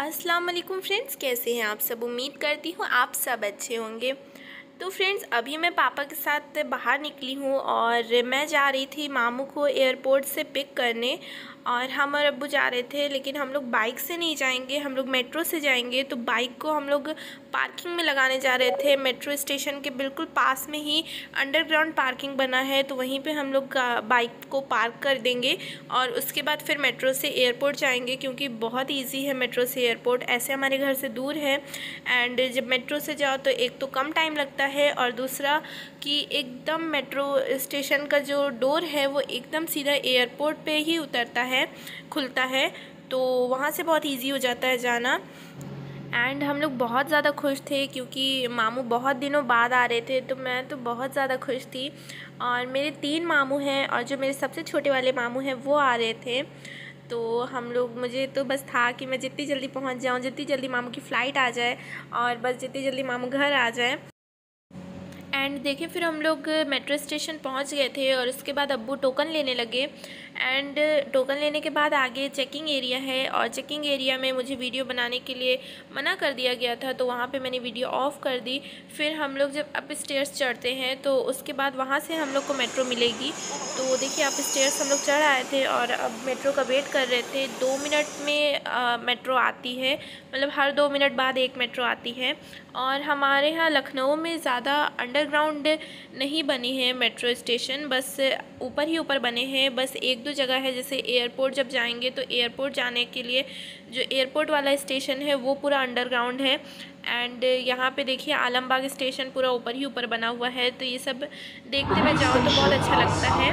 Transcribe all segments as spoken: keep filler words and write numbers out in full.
अस्सलाम वालेकुम फ्रेंड्स, कैसे हैं आप सब। उम्मीद करती हूँ आप सब अच्छे होंगे। तो फ्रेंड्स, अभी मैं पापा के साथ बाहर निकली हूँ और मैं जा रही थी मामू को एयरपोर्ट से पिक करने। और हम और अब्बू जा रहे थे, लेकिन हम लोग बाइक से नहीं जाएंगे, हम लोग मेट्रो से जाएंगे। तो बाइक को हम लोग पार्किंग में लगाने जा रहे थे। मेट्रो स्टेशन के बिल्कुल पास में ही अंडरग्राउंड पार्किंग बना है, तो वहीं पे हम लोग बाइक को पार्क कर देंगे और उसके बाद फिर मेट्रो से एयरपोर्ट जाएंगे, क्योंकि बहुत ईजी है मेट्रो से एयरपोर्ट। ऐसे हमारे घर से दूर है एंड जब मेट्रो से जाओ तो एक तो कम टाइम लगता है और दूसरा कि एकदम मेट्रो स्टेशन का जो डोर है वो एकदम सीधा एयरपोर्ट पे ही उतरता है, खुलता है, तो वहाँ से बहुत इजी हो जाता है जाना। एंड हम लोग बहुत ज़्यादा खुश थे क्योंकि मामू बहुत दिनों बाद आ रहे थे, तो मैं तो बहुत ज़्यादा खुश थी। और मेरे तीन मामू हैं और जो मेरे सबसे छोटे वाले मामू हैं वो आ रहे थे। तो हम लोग मुझे तो बस था कि मैं जितनी जल्दी पहुंच जाऊं, जितनी जल्दी मामू की फ़्लाइट आ जाए और बस जितनी जल्दी मामू घर आ जाए। एंड देखिए, फिर हम लोग मेट्रो स्टेशन पहुंच गए थे और उसके बाद अब्बू टोकन लेने लगे। एंड टोकन लेने के बाद आगे चेकिंग एरिया है और चेकिंग एरिया में मुझे वीडियो बनाने के लिए मना कर दिया गया था, तो वहाँ पे मैंने वीडियो ऑफ कर दी। फिर हम लोग जब अप स्टेयर्स चढ़ते हैं तो उसके बाद वहाँ से हम लोग को मेट्रो मिलेगी। तो देखिए, अप स्टेयर्स हम लोग चढ़ आए थे और अब मेट्रो का वेट कर रहे थे। दो मिनट में आ, मेट्रो आती है, मतलब हर दो मिनट बाद एक मेट्रो आती है। और हमारे यहाँ लखनऊ में ज़्यादा अंडरग्राउंड नहीं बनी है मेट्रो स्टेशन, बस ऊपर ही ऊपर बने हैं। बस एक दो जगह है, जैसे एयरपोर्ट जब जाएंगे तो एयरपोर्ट जाने के लिए जो एयरपोर्ट वाला स्टेशन है वो पूरा अंडरग्राउंड है। एंड यहाँ पे देखिए आलमबाग स्टेशन पूरा ऊपर ही ऊपर बना हुआ है, तो ये सब देखते हुए जाओ तो बहुत अच्छा लगता है।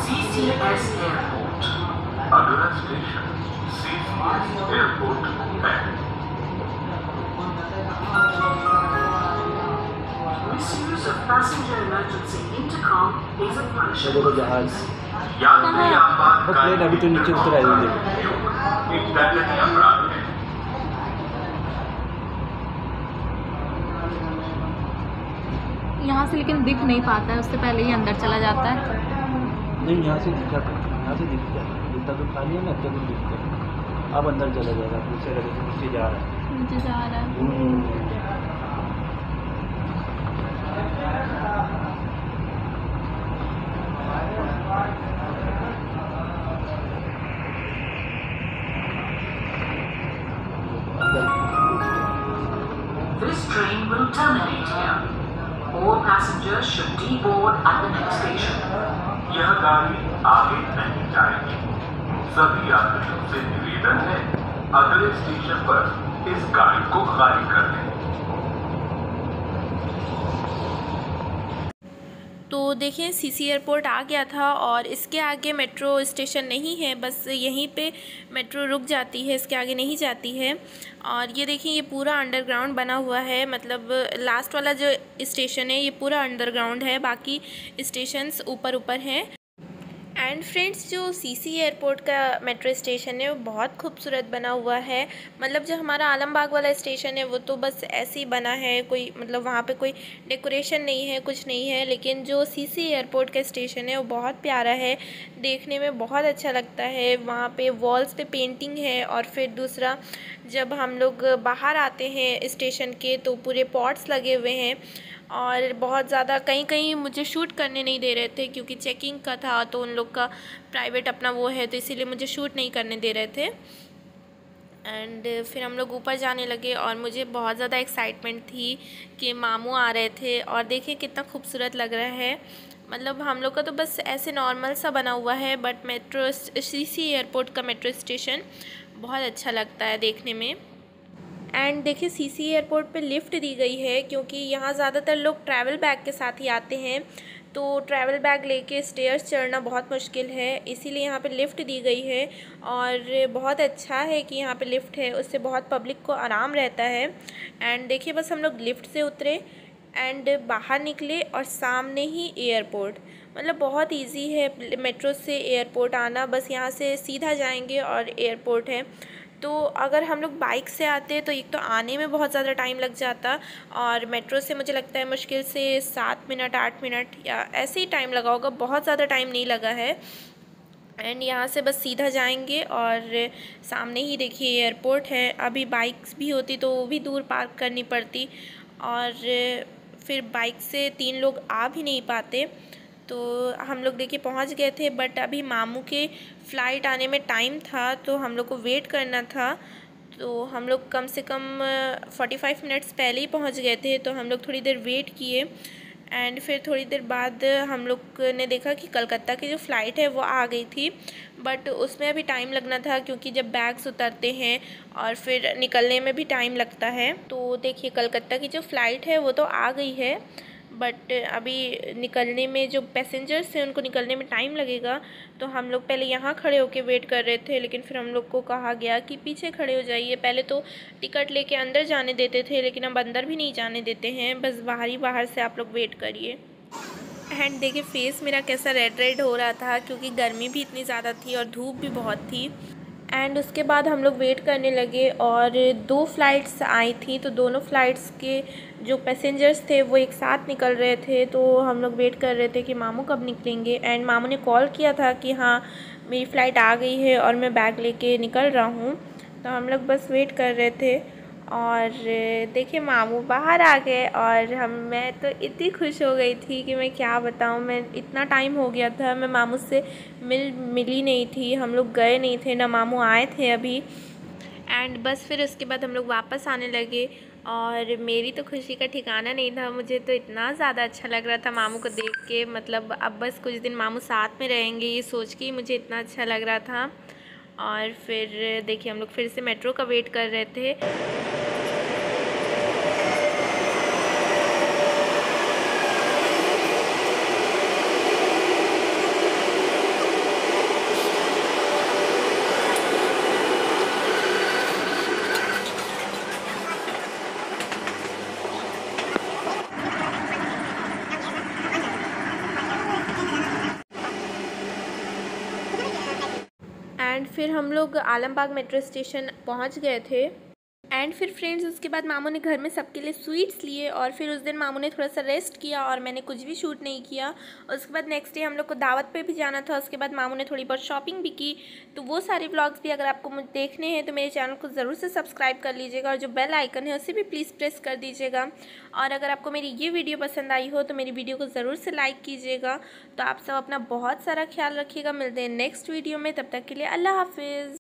देखो जहाज प्लेन अभी तो नीचे उतर आई है। यहाँ से लेकिन दिख नहीं पाता है, उससे पहले ही अंदर चला जाता है। नहीं, यहाँ से दिखा, यहाँ से दिखता है, जितना तो खाली है ना उतना तो दिखता है। अब अंदर चला जाएगा, दूसरे जगह से नीचे जा रहा है, नीचे जा रहा है। This train will terminate here. All passengers should deboard at the next station. यह गाड़ी आगे नहीं जाएगी। सभी यात्रियों से निवेदन है, अगले स्टेशन पर इस गाड़ी को खाली कर दें। तो देखिए, सीसी एयरपोर्ट आ गया था और इसके आगे मेट्रो स्टेशन नहीं है, बस यहीं पे मेट्रो रुक जाती है, इसके आगे नहीं जाती है। और ये देखिए, ये पूरा अंडरग्राउंड बना हुआ है, मतलब लास्ट वाला जो स्टेशन है ये पूरा अंडरग्राउंड है, बाकी स्टेशंस ऊपर ऊपर हैं। एंड फ्रेंड्स, जो सीसी एयरपोर्ट का मेट्रो स्टेशन है वो बहुत खूबसूरत बना हुआ है। मतलब जो हमारा आलमबाग वाला स्टेशन है वो तो बस ऐसे ही बना है, कोई मतलब वहाँ पे कोई डेकोरेशन नहीं है, कुछ नहीं है। लेकिन जो सीसी एयरपोर्ट का स्टेशन है वो बहुत प्यारा है, देखने में बहुत अच्छा लगता है। वहाँ पे वॉल्स पे पेंटिंग है और फिर दूसरा जब हम लोग बाहर आते हैं स्टेशन के तो पूरे पॉट्स लगे हुए हैं। और बहुत ज़्यादा कहीं कहीं मुझे शूट करने नहीं दे रहे थे क्योंकि चेकिंग का था, तो उन लोग का प्राइवेट अपना वो है, तो इसीलिए मुझे शूट नहीं करने दे रहे थे। एंड फिर हम लोग ऊपर जाने लगे और मुझे बहुत ज़्यादा एक्साइटमेंट थी कि मामू आ रहे थे। और देखिए कितना खूबसूरत लग रहा है। मतलब हम लोग का तो बस ऐसे नॉर्मल सा बना हुआ है, बट मेट्रो सीसी एयरपोर्ट का मेट्रो स्टेशन बहुत अच्छा लगता है देखने में। एंड देखिए, सीसी एयरपोर्ट पे लिफ़्ट दी गई है क्योंकि यहाँ ज़्यादातर लोग ट्रैवल बैग के साथ ही आते हैं, तो ट्रैवल बैग लेके स्टेयर्स चढ़ना बहुत मुश्किल है, इसीलिए यहाँ पे लिफ़्ट दी गई है। और बहुत अच्छा है कि यहाँ पे लिफ़्ट है, उससे बहुत पब्लिक को आराम रहता है। एंड देखिए, बस हम लोग लिफ़्ट से उतरे एंड बाहर निकले और सामने ही एयरपोर्ट, मतलब बहुत इजी है मेट्रो से एयरपोर्ट आना, बस यहाँ से सीधा जाएंगे और एयरपोर्ट है। तो अगर हम लोग बाइक से आते तो एक तो आने में बहुत ज़्यादा टाइम लग जाता, और मेट्रो से मुझे लगता है मुश्किल से सात मिनट आठ मिनट या ऐसे ही टाइम लगा होगा, बहुत ज़्यादा टाइम नहीं लगा है। एंड यहाँ से बस सीधा जाएंगे और सामने ही देखिए एयरपोर्ट है। अभी बाइक्स भी होती तो वो भी दूर पार्क करनी पड़ती और फिर बाइक से तीन लोग आ भी नहीं पाते। तो हम लोग देखिए पहुँच गए थे, बट अभी मामू के फ़्लाइट आने में टाइम था तो हम लोग को वेट करना था। तो हम लोग कम से कम पैंतालीस मिनट्स पहले ही पहुँच गए थे, तो हम लोग थोड़ी देर वेट किए एंड फिर थोड़ी देर बाद हम लोग ने देखा कि कलकत्ता की जो फ़्लाइट है वो आ गई थी, बट उसमें अभी टाइम लगना था क्योंकि जब बैग्स उतरते हैं और फिर निकलने में भी टाइम लगता है। तो देखिए कलकत्ता की जो फ़्लाइट है वो तो आ गई है, बट अभी निकलने में जो पैसेंजर्स हैं उनको निकलने में टाइम लगेगा। तो हम लोग पहले यहाँ खड़े होकर वेट कर रहे थे, लेकिन फिर हम लोग को कहा गया कि पीछे खड़े हो जाइए। पहले तो टिकट लेके अंदर जाने देते थे, लेकिन अब अंदर भी नहीं जाने देते हैं, बस बाहर ही बाहर से आप लोग वेट करिए। एंड देखिए फेस मेरा कैसा रेड रेड हो रहा था क्योंकि गर्मी भी इतनी ज़्यादा थी और धूप भी बहुत थी। एंड उसके बाद हम लोग वेट करने लगे और दो फ़्लाइट्स आई थी, तो दोनों फ़्लाइट्स के जो पैसेंजर्स थे वो एक साथ निकल रहे थे। तो हम लोग वेट कर रहे थे कि मामू कब निकलेंगे। एंड मामू ने कॉल किया था कि हाँ मेरी फ़्लाइट आ गई है और मैं बैग लेके निकल रहा हूँ। तो हम लोग बस वेट कर रहे थे और देखिए मामू बाहर आ गए और हम मैं तो इतनी खुश हो गई थी कि मैं क्या बताऊँ। मैं इतना टाइम हो गया था मैं मामू से मिल मिली नहीं थी, हम लोग गए नहीं थे, ना मामू आए थे अभी। एंड बस फिर उसके बाद हम लोग वापस आने लगे और मेरी तो खुशी का ठिकाना नहीं था। मुझे तो इतना ज़्यादा अच्छा लग रहा था मामू को देख के, मतलब अब बस कुछ दिन मामू साथ में रहेंगे ये सोच के ही मुझे इतना अच्छा लग रहा था। और फिर देखिए हम लोग फिर से मेट्रो का वेट कर रहे थे। एंड फिर हम लोग आलमबाग मेट्रो स्टेशन पहुंच गए थे। एंड फिर फ्रेंड्स उसके बाद मामू ने घर में सबके लिए स्वीट्स लिए और फिर उस दिन मामू ने थोड़ा सा रेस्ट किया और मैंने कुछ भी शूट नहीं किया। उसके बाद नेक्स्ट डे हम लोग को दावत पे भी जाना था। उसके बाद मामू ने थोड़ी बहुत शॉपिंग भी की। तो वो सारे व्लॉग्स भी अगर आपको मुझे देखने हैं तो मेरे चैनल को ज़रूर से सब्सक्राइब कर लीजिएगा और जो बेल आइकन है उसे भी प्लीज़ प्रेस कर दीजिएगा। और अगर आपको मेरी ये वीडियो पसंद आई हो तो मेरी वीडियो को ज़रूर से लाइक कीजिएगा। तो आप सब अपना बहुत सारा ख्याल रखिएगा। मिलते हैं नेक्स्ट वीडियो में, तब तक के लिए अल्लाह हाफिज़।